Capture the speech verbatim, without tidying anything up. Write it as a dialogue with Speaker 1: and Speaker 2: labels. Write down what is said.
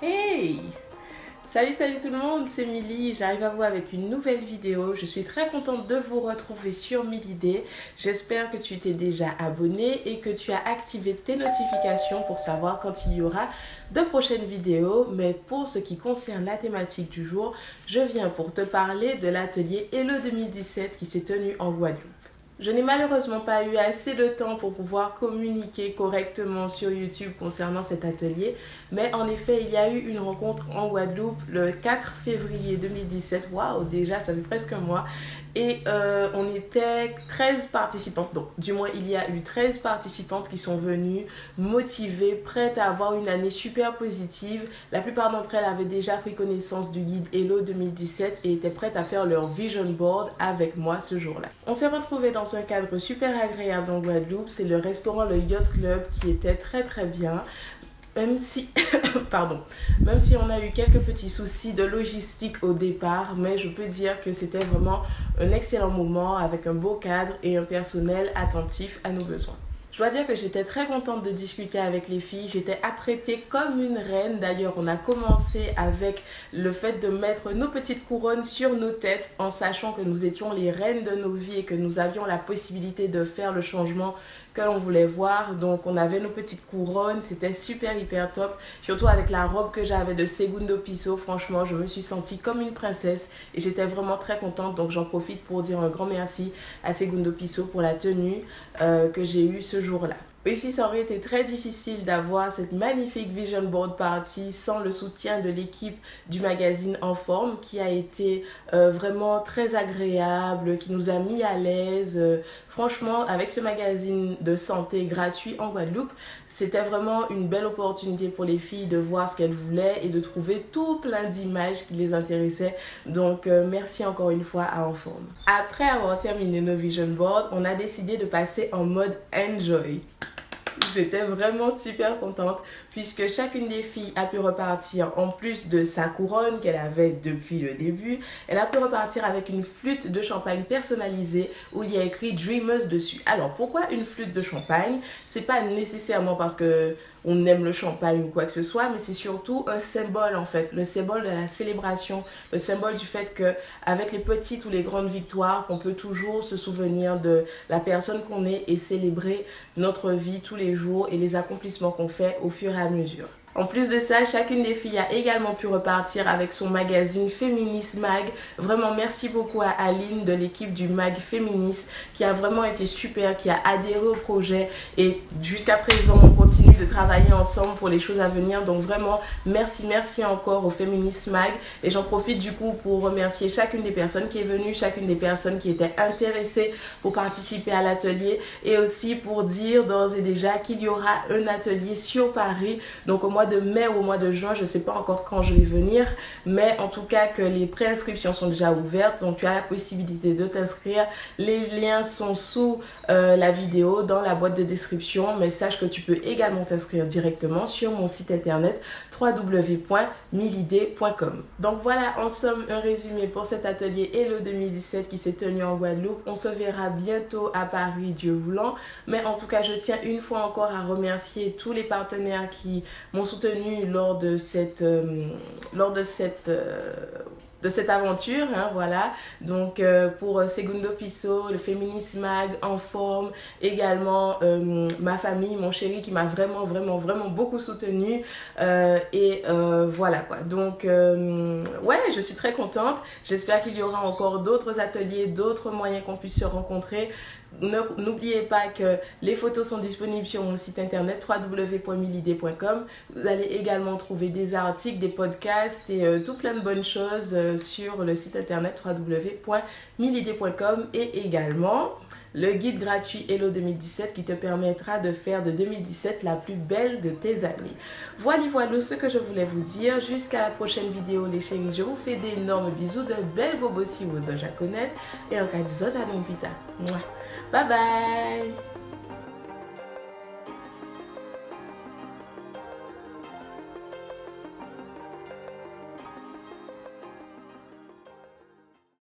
Speaker 1: Hey! Salut, salut tout le monde, c'est Milly, j'arrive à vous avec une nouvelle vidéo. Je suis très contente de vous retrouver sur Milidé. J'espère que tu t'es déjà abonné et que tu as activé tes notifications pour savoir quand il y aura de prochaines vidéos. Mais pour ce qui concerne la thématique du jour, je viens pour te parler de l'atelier Hello deux mille dix-sept qui s'est tenu en Guadeloupe. Je n'ai malheureusement pas eu assez de temps pour pouvoir communiquer correctement sur YouTube concernant cet atelier, mais en effet, il y a eu une rencontre en Guadeloupe le quatre février deux mille dix-sept. Waouh, déjà, ça fait presque un mois. Et euh, on était treize participantes, donc du moins il y a eu treize participantes qui sont venues motivées, prêtes à avoir une année super positive. La plupart d'entre elles avaient déjà pris connaissance du guide Hello deux mille dix-sept et étaient prêtes à faire leur vision board avec moi ce jour-là. On s'est retrouvés dans un cadre super agréable en Guadeloupe, c'est le restaurant Le Yacht Club qui était très très bien. Même si, pardon, même si on a eu quelques petits soucis de logistique au départ, mais je peux dire que c'était vraiment un excellent moment avec un beau cadre et un personnel attentif à nos besoins. Je dois dire que j'étais très contente de discuter avec les filles, j'étais apprêtée comme une reine. D'ailleurs, on a commencé avec le fait de mettre nos petites couronnes sur nos têtes en sachant que nous étions les reines de nos vies et que nous avions la possibilité de faire le changement que l'on voulait voir. Donc on avait nos petites couronnes, c'était super hyper top, surtout avec la robe que j'avais de Segundo Piso. Franchement, je me suis sentie comme une princesse et j'étais vraiment très contente. Donc j'en profite pour dire un grand merci à Segundo Piso pour la tenue euh, que j'ai eue ce jour-là. Ici, ça aurait été très difficile d'avoir cette magnifique vision board party sans le soutien de l'équipe du magazine En Forme qui a été euh, vraiment très agréable, qui nous a mis à l'aise. Euh, franchement, avec ce magazine de santé gratuit en Guadeloupe, c'était vraiment une belle opportunité pour les filles de voir ce qu'elles voulaient et de trouver tout plein d'images qui les intéressaient. Donc, euh, merci encore une fois à En Forme. Après avoir terminé nos vision boards, on a décidé de passer en mode enjoy. J'étais vraiment super contente puisque chacune des filles a pu repartir, en plus de sa couronne qu'elle avait depuis le début, elle a pu repartir avec une flûte de champagne personnalisée où il y a écrit Dreamers dessus. Alors pourquoi une flûte de champagne? C'est pas nécessairement parce que on aime le champagne ou quoi que ce soit, mais c'est surtout un symbole en fait, le symbole de la célébration, le symbole du fait que avec les petites ou les grandes victoires, qu'on peut toujours se souvenir de la personne qu'on est et célébrer notre vie tous les jours et les accomplissements qu'on fait au fur et à mesure. En plus de ça, chacune des filles a également pu repartir avec son magazine Féministe Mag. Vraiment, merci beaucoup à Aline de l'équipe du Mag Féministe qui a vraiment été super, qui a adhéré au projet. Et jusqu'à présent, on continue de travailler ensemble pour les choses à venir. Donc vraiment, merci, merci encore au Féministe Mag. Et j'en profite du coup pour remercier chacune des personnes qui est venue, chacune des personnes qui étaient intéressées pour participer à l'atelier. Et aussi pour dire d'ores et déjà qu'il y aura un atelier sur Paris. Donc au mois de mai ou au mois de juin, je ne sais pas encore quand je vais venir, mais en tout cas que les préinscriptions sont déjà ouvertes, donc tu as la possibilité de t'inscrire. Les liens sont sous euh, la vidéo dans la boîte de description, mais sache que tu peux également t'inscrire directement sur mon site internet w w w point milidé point com. Donc voilà, en somme, un résumé pour cet atelier Hello deux mille dix-sept qui s'est tenu en Guadeloupe. On se verra bientôt à Paris, Dieu voulant, mais en tout cas, je tiens une fois encore à remercier tous les partenaires qui m'ont soutenu lors de cette euh, lors de cette euh, de cette aventure, hein, voilà. Donc euh, pour Segundo Piso, le Féministe Mag, En Forme, également euh, ma famille, mon chéri qui m'a vraiment vraiment vraiment beaucoup soutenu euh, et euh, voilà quoi. Donc euh, ouais, je suis très contente. J'espère qu'il y aura encore d'autres ateliers, d'autres moyens qu'on puisse se rencontrer. N'oubliez pas que les photos sont disponibles sur mon site internet w w w point milidé point com. Vous allez également trouver des articles, des podcasts et euh, tout plein de bonnes choses euh, sur le site internet w w w point milidé point com et également le guide gratuit Hello deux mille dix-sept qui te permettra de faire de deux mille dix-sept la plus belle de tes années. Voilà, voilà ce que je voulais vous dire. Jusqu'à la prochaine vidéo les chéris. Je vous fais d'énormes bisous, de belles bobos si vous à connaître et en cas de zot à l'hompita. Bye bye.